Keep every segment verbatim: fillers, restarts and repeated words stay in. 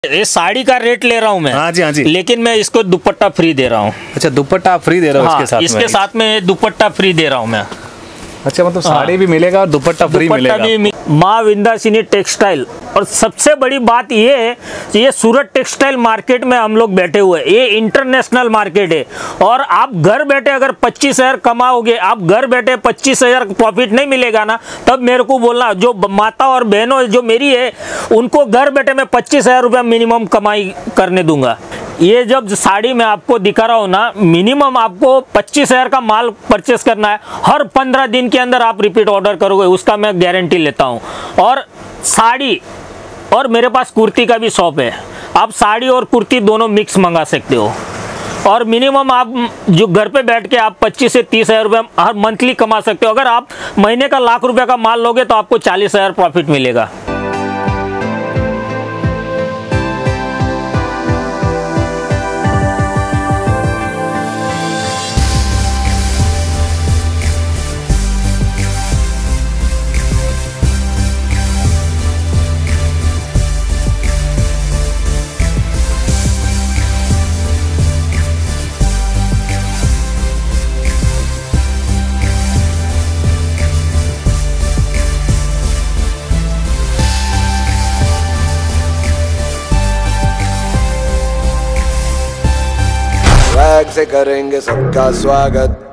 ये साड़ी का रेट ले रहा हूँ मैं। हाँ जी हाँ जी। लेकिन मैं इसको दुपट्टा फ्री दे रहा हूँ। अच्छा, दुपट्टा फ्री दे रहा हूँ? हाँ, इसके साथ इसके साथ में दुपट्टा फ्री दे रहा हूँ मैं। अच्छा, मतलब साड़ी भी मिलेगा और दुपट्टा फ्री मिलेगा। भी माँ विंध्यासिनी टेक्सटाइल। और सबसे बड़ी बात ये है, ये सूरत टेक्सटाइल मार्केट में हम लोग बैठे हुए, ये इंटरनेशनल मार्केट है। और आप घर बैठे अगर पच्चीस हजार कमाओगे, आप घर बैठे पच्चीस हजार प्रॉफिट नहीं मिलेगा ना, तब मेरे को बोलना। जो माता और बहनों जो मेरी है, उनको घर बैठे मैं पच्चीस हजार रुपया मिनिमम कमाई करने दूंगा। ये जब साड़ी में आपको दिखा रहा हूँ ना, मिनिमम आपको पच्चीस हजार का माल परचेस करना है। हर पंद्रह दिन के अंदर आप रिपीट ऑर्डर करोगे, उसका मैं गारंटी लेता हूँ। और साड़ी और मेरे पास कुर्ती का भी शॉप है, आप साड़ी और कुर्ती दोनों मिक्स मंगा सकते हो। और मिनिमम आप जो घर पे बैठ के आप पच्चीस से तीस हजार रुपये हर मंथली कमा सकते हो। अगर आप महीने का लाख रुपए का माल लोगे तो आपको चालीस हजार प्रॉफिट मिलेगा। से करेंगे सबका स्वागत।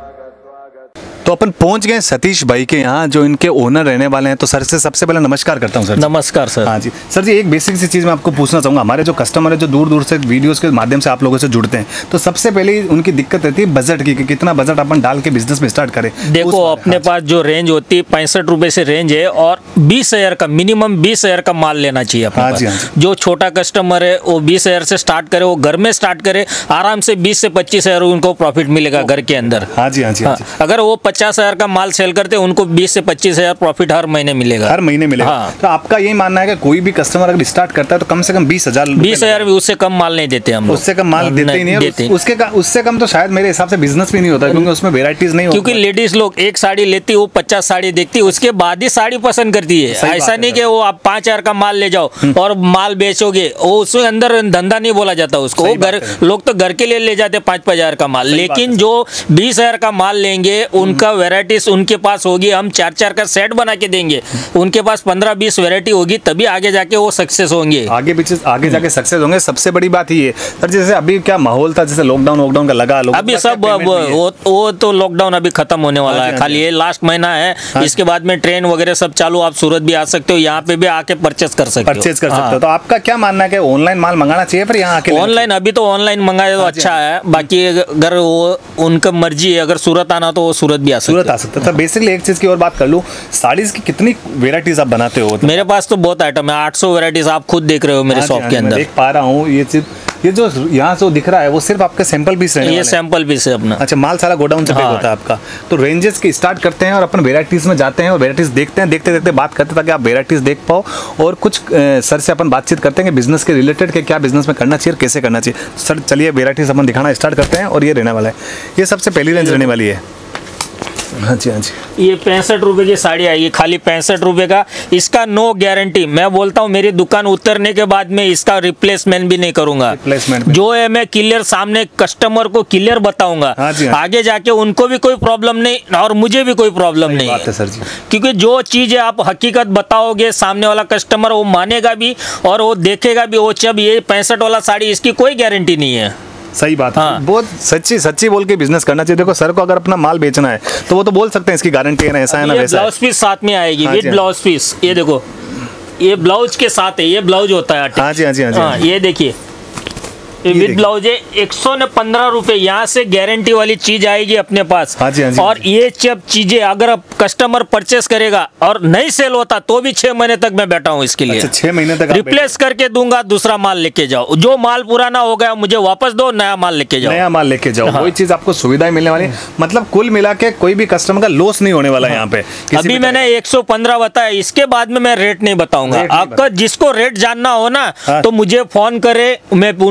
तो अपन पहुंच गए सतीश भाई के यहाँ, जो इनके ओनर रहने वाले हैं। तो सर से सबसे पहले नमस्कार करता हूं सर। नमस्कार सर। हाँ जी सर जी, एक बेसिक सी चीज़ मैं आपको पूछना चाहूँगा। हमारे जो कस्टमर है, जो दूर दूर से वीडियोस के माध्यम से आप लोगों से जुड़ते हैं, तो सबसे पहले उनकी दिक्कत रहती है बजट की, कि कितना बजट अपन डाल के बिजनेस में स्टार्ट करें। देखो, अपने पास जो रेंज होती है पैंसठ रुपए से रेंज है, और बीस हजार का मिनिमम बीस हजार का माल लेना चाहिए अपने हाँ पास। जी, हाँ जी। जो छोटा कस्टमर है वो बीस हजार से स्टार्ट करे, वो घर में स्टार्ट करे, आराम से बीस से पच्चीस हजार उनको प्रॉफिट मिलेगा घर के अंदर। हाँ जी हाँ जी, हाँ जी। अगर वो पचास हजार का माल सेल करते हैं, उनको बीस से पच्चीस हजार प्रॉफिट हर महीने मिलेगा। हर महीने मिलेगा। हाँ। तो आपका यही मानना है कि कोई भी कस्टमर अगर स्टार्ट करता है तो कम से कम बीस हजार बीस हजार भी उससे कम माल नहीं देते हम। उससे कम माल देते ही नहीं है। देते। उसके उससे कम तो शायद मेरे हिसाब से बिजनेस भी नहीं होता, क्योंकि उसमें वेराइटीज नहीं होती। क्योंकि लेडीज लोग एक साड़ी लेती है, वो पचास साड़ी देखती है, उसके बाद ही साड़ी पसंद करती है। ऐसा नहीं कि वो आप पांच हजार का माल ले जाओ और माल बेचोगे, वो उसके अंदर धंधा नहीं बोला जाता उसको। वो घर लोग तो घर के लिए ले जाते पांच पांच हजार का माल, लेकिन जो बीस हजार का माल लेंगे, उनका वेराइटीज उनके पास होगी, हम चार चार का सेट बना के देंगे, उनके पास पंद्रह बीस वेराइटी होगी, तभी आगे जाके वो सक्सेस होंगे। आगे पीछे आगे जाके सक्सेस होंगे। सबसे बड़ी बात ये सर, जैसे अभी क्या माहौल था, जैसे लॉकडाउन लॉकडाउन का लगा, अभी सब वो, वो तो लॉकडाउन अभी खत्म होने वाला है, खाली ये लास्ट महीना है। इसके बाद में ट्रेन वगैरह सब चालू, आप सूरत भी आ सकते हो, यहाँ पे भी आके परचेस कर सकते हो। परचेस कर सकते हो। तो आपका क्या मानना है कि ऑनलाइन माल मंगाना चाहिए फिर यहाँ आके? ऑनलाइन अभी तो ऑनलाइन मंगाए तो अच्छा है, बाकी अगर वो उनका मर्जी है, अगर सूरत आना तो वो सूरत भी आ सकते सूरत आ सकते हैं। बेसिकली एक चीज की और बात कर लूँ, साड़ीज की कितनी वेराइटीज आप बनाते हो? मेरे पास तो बहुत आइटम है, आठ सौ वेराइटीज आप खुद देख रहे हो मेरे शॉप के अंदर। देख पा रहा हूँ ये चीज, ये जो यहाँ से दिख रहा है वो सिर्फ आपके सैंपल पीस रहने वाले हैं। ये सैंपल पीस है अपना। अच्छा, माल सारा गोडाउन से पैक हाँ। होता है आपका। तो रेंजेस की स्टार्ट करते हैं और अपन वेराइटीज में जाते हैं और वेराइटीज देखते हैं, देखते देखते बात करते हैं, ताकि आप वेराइटीज देख पाओ। और कुछ सर से अपन बातचीत करते हैं कि बिजनेस के रिलेटेड के क्या बिजनेस में करना चाहिए, कैसे करना चाहिए। सर चलिए वेराइटीज अपन दिखाना स्टार्ट करते हैं। और ये रहने वाला है, ये सबसे पहली रेंज रहने वाली है। हाँ जी हाँ जी। ये पैंसठ रुपए की साड़ी आएगी, खाली पैंसठ रुपए का। इसका नो गारंटी, मैं बोलता हूँ मेरी दुकान उतरने के बाद में इसका रिप्लेसमेंट भी नहीं करूंगा। रिप्लेसमेंट जो है मैं क्लियर सामने कस्टमर को क्लियर बताऊंगा। हाँ जी, हाँ। आगे जाके उनको भी कोई प्रॉब्लम नहीं और मुझे भी कोई प्रॉब्लम नहीं बात है सर जी। क्योंकि जो चीज है आप हकीकत बताओगे, सामने वाला कस्टमर वो मानेगा भी और वो देखेगा भी। वो जब ये पैंसठ वाला साड़ी, इसकी कोई गारंटी नहीं है। सही बात है। हाँ। बहुत सच्ची सच्ची बोल के बिजनेस करना चाहिए। देखो सर को अगर अपना माल बेचना है तो वो तो बोल सकते हैं इसकी गारंटी है ना, ऐसा है ना वैसा है। ब्लाउज पीस साथ में आएगी, हाँ विद ब्लाउज पीस। ये देखो, ये ब्लाउज के साथ है, ये ब्लाउज होता है। हाँ जी हाँ जी हाँ जी, हाँ, ये देखिए, ये विद ब्लाउज है, एक सौ ने पंद्रह रुपए। यहाँ से गारंटी वाली चीज आएगी अपने पास। हाँ जी, हाँ जी, और ये सब चीजें अगर कस्टमर परचेस करेगा और नहीं सेल होता तो भी छह महीने तक मैं बैठा हूँ इसके लिए। अच्छा, छह महीने तक रिप्लेस करके दूंगा, दूसरा माल लेके जाओ। जो माल पुराना हो गया मुझे वापस दो, नया माल लेके जाओ। नया माल लेके जाओ। हाँ। वही चीज आपको सुविधाएं मिलने वाली। मतलब कुल मिला के कोई भी कस्टमर का लॉस नहीं होने वाला है यहाँ पे। अभी मैंने एक सौ पंद्रह बताया, इसके बाद में मैं रेट नहीं बताऊंगा। आपका जिसको रेट जानना हो ना, तो मुझे फोन करे, मैं उनको पीडीएफ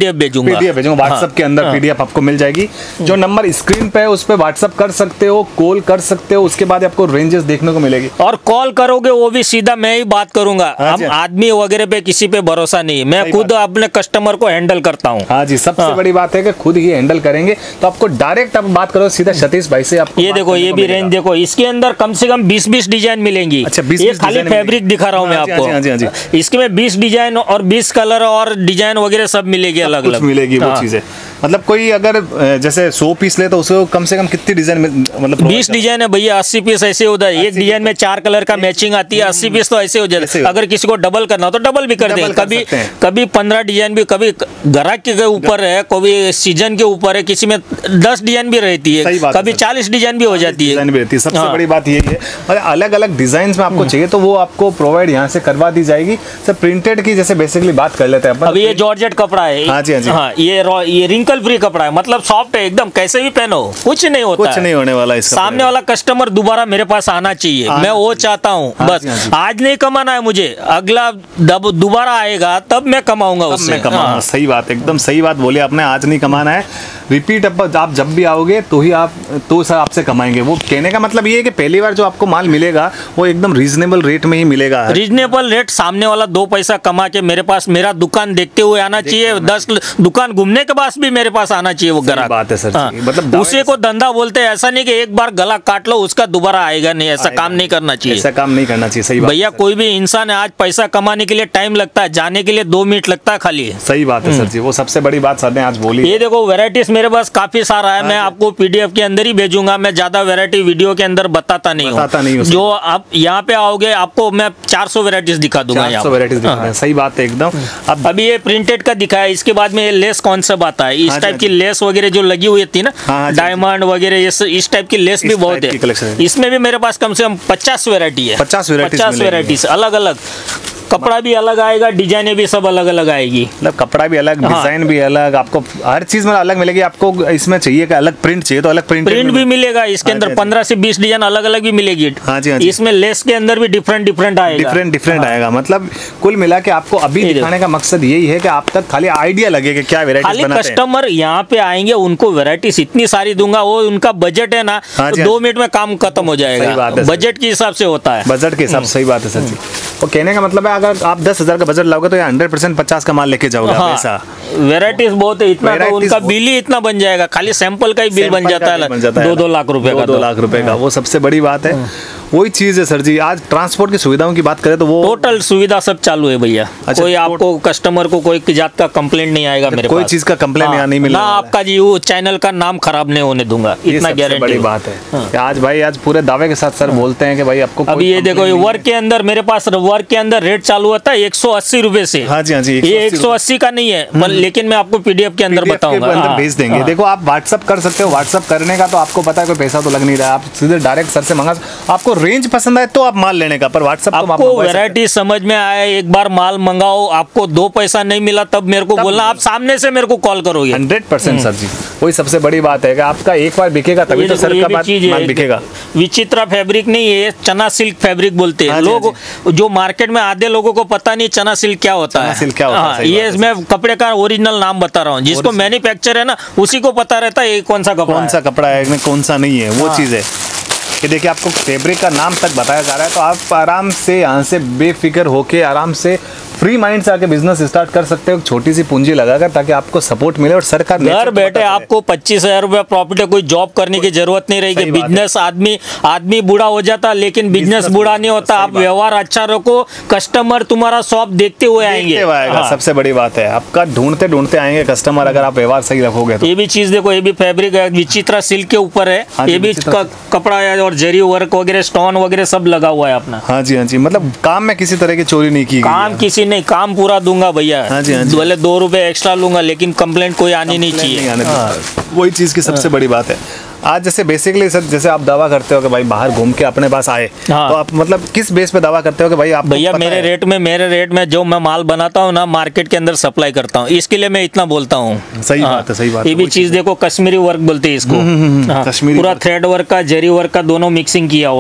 पीडीएफ भेजूंगा। पीडीएफ भेजूंगा व्हाट्सएप के अंदर, पीडीएफ आपको मिल जाएगी। जो नंबर स्क्रीन पे है उस पे व्हाट्सएप कर सकते हो, कॉल कर सकते हो, उसके बाद आपको रेंजेस देखने को मिलेगी। और कॉल करोगे वो भी सीधा मैं ही बात करूंगा। हम आदमी वगैरह पे किसी पे भरोसा नहीं, मैं खुद अपने कस्टमर को हैंडल करता हूँ। हाँ जी, सबसे बड़ी बात है कि खुद ही हैंडल करेंगे, तो आपको डायरेक्ट आप बात करो सीधा सतीश भाई से। आपको ये देखो, ये भी रेंज देखो, इसके अंदर कम से कम बीस बीस डिजाइन मिलेंगी। अच्छा, बीस ये खाली फैब्रिक दिखा रहा हूँ मैं आपको। इसके में बीस डिजाइन और बीस कलर और डिजाइन वगैरह सब मिलेगी, अलग अलग मिलेगी वो चीजें। मतलब कोई अगर जैसे सौ पीस ले तो उसको कम से कम कितनी डिजाइन, मतलब बीस डिजाइन है भैया, अस्सी पीस ऐसे होता है। एक डिजाइन में चार कलर का मैचिंग आती है, अस्सी पीस तो ऐसे हो जाता है। अगर किसी को डबल करना हो तो डबल भी कर दे। कभी कभी पंद्रह डिजाइन भी, कभी ग्राहक के ऊपर है, कभी सीजन के ऊपर है, किसी में दस डिजाइन भी रहती है, कभी चालीस डिजाइन भी हो जाती है। सबसे बड़ी बात यही है, अलग अलग डिजाइन में आपको चाहिए तो वो आपको प्रोवाइड यहाँ से करवा दी जाएगी। सर प्रिंटेड की जैसे बेसिकली बात कर लेते हैं अपन। अभी ये जॉर्जेट कपड़ा है। हाँ जी, हाँ जी। हाँ, ये ये रिंकल फ्री कपड़ा है, मतलब सॉफ्ट है एकदम, कैसे भी पहनो कुछ नहीं होता, कुछ नहीं होने वाला इसका। सामने वाला कस्टमर दोबारा मेरे पास आना चाहिए, मैं वो चाहता हूँ। बस आज नहीं कमाना है मुझे, अगला दोबारा आएगा तब मैं कमाऊंगा उससे। हाँ। सही बात, एकदम सही बात बोले आपने, आज नहीं कमाना है, रिपीट आप जब भी आओगे तो ही आप तो सर आपसे कमाएंगे। वो कहने का मतलब ये है कि पहली बार जो आपको माल मिलेगा वो एकदम रीजनेबल रेट में ही मिलेगा। रीजनेबल रेट, सामने वाला दो पैसा कमा के मेरे पास मेरा दुकान देखते हुए आना चाहिए, दस दुकान घूमने के बाद भी मेरे पास आना चाहिए वो ग्राहक। बात है सर। हाँ। मतलब उसे को धंधा बोलते हैं, ऐसा नहीं कि एक बार गला काट लो उसका दोबारा आएगा नहीं, ऐसा काम नहीं करना चाहिए। ऐसा काम नहीं करना चाहिए। सही बात भैया, कोई भी इंसान है, आज पैसा कमाने के लिए टाइम लगता है, जाने के लिए दो मिनट लगता है खाली। सही बात है सर जी, वो सबसे बड़ी बात सर ने आज बोली। ये देखो वेराइटीज मेरे पास काफी सारा है, मैं आपको पीडीएफ के अंदर ही भेजूंगा। मैं ज्यादा वैरायटी वीडियो के अंदर बताता नहीं हूँ। जो आप यहाँ पे आओगे आपको मैं चार सौ वैराइटीज दिखा दूंगा। चार सौ वैराइटीज दिखा दूंगा। सही बात है एकदम। अब अभी ये प्रिंटेड का दिखाया, इसके बाद में ये लेस कॉन्सेप्ट आता है। इस टाइप की लेस वगैरह जो लगी हुई थी ना, डायमंड वगैरह, इस टाइप की लेस भी बहुत है। इसमें भी मेरे पास कम से कम पचास वैरायटी है। पचास वैरायटीज अलग अलग, कपड़ा भी अलग आएगा, डिजाइने भी सब अलग अलग आएगी। मतलब कपड़ा भी अलग, डिजाइन भी अलग, आपको हर चीज में अलग मिलेगी। आपको इसमें चाहिए कि अलग प्रिंट चाहिए तो अलग प्रिंट प्रिंट भी मिलेगा। इसके अंदर पंद्रह से बीस डिजाइन अलग अलग भी मिलेगी। हाँ जी, इसमें लेस के अंदर भी डिफरेंट डिफरेंट आएगा, डिफरेंट डिफरेंट आएगा। मतलब कुल मिला के आपको अभी दिखाने का मकसद यही है कि आप तक खाली आइडिया लगे कि क्या वैरायटी बनाते हैं। कस्टमर यहाँ पे आएंगे, उनको वैरायटीज इतनी सारी दूंगा, वो उनका बजट है ना, दो मिनट में काम खत्म हो जाएगा। बजट के हिसाब से होता है, बजट के हिसाब से। सही बात है सर जी। वो कहने का मतलब है अगर आप दस हजार का बजट लाओगे तो हंड्रेड परसेंट पचास का माल लेके जाओगे। हाँ, ऐसा वैरायटीज बहुत है, इतना तो उनका बिल ही इतना बन जाएगा, खाली सैंपल का ही बिल बन जाता है दो दो लाख रुपए का। दो लाख रुपए का, वो सबसे बड़ी बात है। वही चीज है सर जी। आज ट्रांसपोर्ट की सुविधाओं की बात करें तो वो टोटल सुविधा सब चालू है भैया। अच्छा, कोई आपको कस्टमर को कोई जात का कंप्लेंट नहीं आएगा मेरे कोई पास, चीज का कंप्लेंट हाँ, नहीं मिलेगा ना आपका जी वो चैनल का नाम खराब नहीं होने दूंगा, इतना गारंटी। बड़ी बात है। हाँ। आज भाई आज पूरे दावे के साथ सर हाँ। बोलते हैं कि भाई आपको अभी ये देखो, वर्क के अंदर मेरे पास वर्क के अंदर रेट चालू होता है एक सौ अस्सी रुपए से। हाँ जी, हाँ जी। ये एक सौ अस्सी का नहीं है, लेकिन मैं आपको पीडीएफ के अंदर बताऊंगा, भेज देंगे। देखो आप व्हाट्सअप कर सकते हो, व्हाट्सअप करने का तो आपको पता है कोई पैसा तो लग नहीं रहा है, आप सीधे डायरेक्ट सर से मंगा। आपको रेंज पसंद आए तो आप माल लेने का, पर व्हाट्सएप आपको वैरायटी समझ में आए, एक बार माल मंगाओ, आपको दो पैसा नहीं मिला तब मेरे को बोलना, आप सामने से मेरे को कॉल करोगे। हंड्रेड परसेंट सर जी, वही सबसे बड़ी बात है कि आपका एक बार बिकेगा तभी तो सर का माल बिकेगा। विचित्रा फैब्रिक नहीं है, चना सिल्क फैब्रिक बोलते हैं लोग। जो मार्केट में आधे लोगों को पता नहीं चना सिल्क क्या होता है। सिल्क क्या होता है? ये मैं कपड़े का ओरिजिनल नाम बता रहा हूँ, जिसको मैन्युफैक्चर है ना उसी को पता रहता है कौन सा कपड़ा कौन सा कपड़ा है कौन सा नहीं है, वो चीज है कि देखिए आपको फैब्रिक का नाम तक बताया जा रहा है, तो आप आराम से यहाँ से बेफिक्र होके आराम से फ्री माइंड से आके बिजनेस स्टार्ट कर सकते हो, छोटी सी पूंजी लगाकर, ताकि आपको सपोर्ट मिले और सरकार घर बैठे आपको पच्चीस हजार रुपया प्रॉफिट है, कोई जॉब करने की जरूरत नहीं रहेगी। बिजनेस आदमी आदमी बूढ़ा हो जाता लेकिन बिजनेस बूढ़ा नहीं होता। आप व्यवहार अच्छा रखो, कस्टमर तुम्हारा शॉप देखते हुए आएंगे। हाँ। सबसे बड़ी बात है आपका ढूंढते ढूंढते आएंगे कस्टमर, अगर आप व्यवहार सही रखोगे तो। ये भी चीज देखो, ये भी फैब्रिक है, विचित्रा सिल्क के ऊपर है। हाँ, ये भी कपड़ा है और जरी वर्क वगैरह स्टोन वगैरह सब लगा हुआ है अपना। हाँ जी, हाँ जी। मतलब काम में किसी तरह की चोरी नहीं की, काम किसी नहीं, काम पूरा दूंगा भैया। हाँ जी, हाँ जी। भले दो रुपए एक्स्ट्रा लूंगा लेकिन कंप्लेंट कोई आनी नहीं चाहिए। हाँ। वही चीज की सबसे बड़ी बात है। आज जैसे बेसिकली सर जैसे आप दावा करते हो कि भाई बाहर घूम के अपने पास आए, हाँ। तो आप मतलब किस बेस पे दावा करते हो कि भाई आप भैया मेरे रेट में मेरे रेट में जो मैं माल बनाता हूँ ना मार्केट के अंदर सप्लाई करता हूँ, इसके लिए मैं इतना बोलता हूँ। सही हाँ। बात है, सही बात है। ये भी चीज देखो, कश्मीरी वर्क बोलते हैं इसको, हाँ। पूरा थ्रेड वर्क का जरी वर्क का दोनों मिक्सिंग किया हुआ है।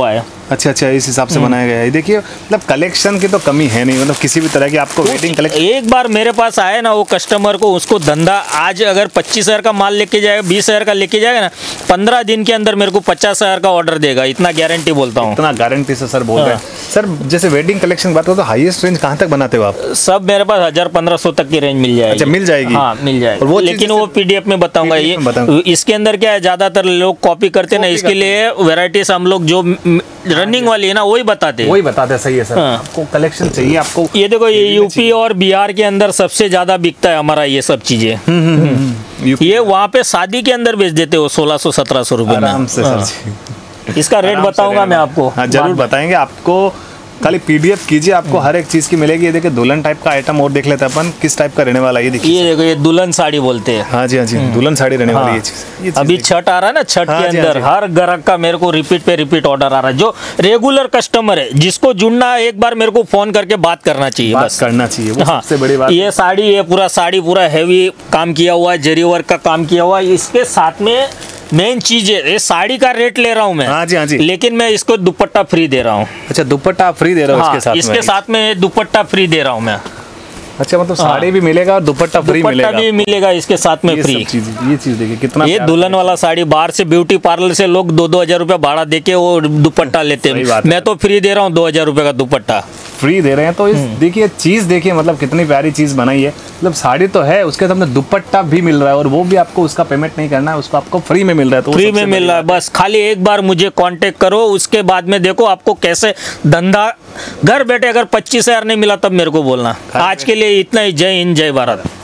अच्छा अच्छा, इस हिसाब से बनाया गया है। देखिए मतलब कलेक्शन की तो कमी है नहीं, मतलब किसी भी तरह की आपको वेडिंग कलेक्शन। एक बार मेरे पास आए ना वो कस्टमर को, उसको धंधा आज अगर पच्चीस हजार का माल लेके जाएगा, बीस हजार का लेके जाएगा ना, पंद्रह दिन के अंदर मेरे को पचास हजार का ऑर्डर देगा, इतना गारंटी बोलता हूँ। इतना गारंटी से सर बोल रहे हैं। सर जैसे वेडिंग कलेक्शन की बात करो तो हाईएस्ट रेंज कहाँ तक बनाते हो आप? सब मेरे पास हजार पंद्रह सौ तक की रेंज मिल जाएगी। अच्छा, मिल जाएगी? हाँ मिल जाएगी। और वो लेकिन वो पीडीएफ में बताऊंगा। ये इसके अंदर क्या है, ज्यादातर लोग कॉपी करते हैं ना, इसके लिए वेराइटीज हम लोग जो रनिंग वाली है ना वही बताते हैं। वही बताते हैं, सही है सर। हाँ। आपको कलेक्शन चाहिए आपको। ये देखो, ये यूपी और बिहार के अंदर सबसे ज्यादा बिकता है हमारा ये सब चीजें। ये वहाँ पे शादी के अंदर बेच देते हो सोलह सौ सत्रह सौ रुपए में। आराम से सर। इसका रेट बताऊंगा मैं आपको। हाँ जरूर बताएंगे आपको। खाली पीडीएफ कीजिए, आपको हर एक चीज की मिलेगी। ये देखिए दुल्हन टाइप का आइटम और देख लेते हैं अपन, किस टाइप का रहने वाला है। ये देखिए, ये देखो, ये दुल्हन साड़ी बोलते हैं। हाँ जी हाँ जी, दुल्हन साड़ी रहने वाली है ये चीज। अभी छठ आ रहा है ना, छठ हाँ के जी, हाँ अंदर जी। हर ग्राहक का मेरे को रिपीट पे रिपीट ऑर्डर आ रहा है। जो रेगुलर कस्टमर है, जिसको जुड़ना है, एक बार मेरे को फोन करके बात करना चाहिए, बात बस करना चाहिए, वो हाँ, सबसे बड़ी बात। ये साड़ी, ये पूरा साड़ी पूरा हैवी काम किया हुआ है, जरी वर्क का काम किया हुआ है। इसके साथ में मेन चीज है, ये साड़ी का रेट ले रहा हूँ मैं। हाँ जी हाँ जी। लेकिन मैं इसको दुपट्टा फ्री दे रहा हूँ। अच्छा, दुपट्टा फ्री दे रहा हूँ हाँ, इसके साथ इसके में? साथ में दुपट्टा फ्री दे रहा हूँ मैं। अच्छा, मतलब साड़ी भी मिलेगा और दुपट्टा फ्री मिलेगा। दुपट्टा भी मिलेगा इसके साथ में ये फ्री। सब चीज, ये चीज देखिए कितना ये प्यारा दुल्हन वाला साड़ी बाहर से ब्यूटी पार्लर से लोग दो दो हजार रुपया भाड़ा देके वो दुपट्टा लेते सही हैं। बात है। मैं तो फ्री दे रहा हूँ दो हजार रुपये का दुपट्टा। फ्री दे रहे हैं। तो इस देखिए चीज देखिए, मतलब कितनी प्यारी चीज बनाई है। मतलब साड़ी तो है, उसके सामने दुपट्टा भी मिल रहा है और वो भी आपको उसका पेमेंट नहीं करना है, उसको आपको फ्री में मिल रहा है। तो वो फ्री सबसे में मिल बड़ी रहा है। बात बस खाली एक बार मुझे कांटेक्ट करो, उसके बाद में देखो आपको कैसे धंधा घर बैठे। अगर पच्चीस हजार नहीं मिला तब मेरे को बोलना। आज के लिए इतना ही। जय हिंद, जय भारत।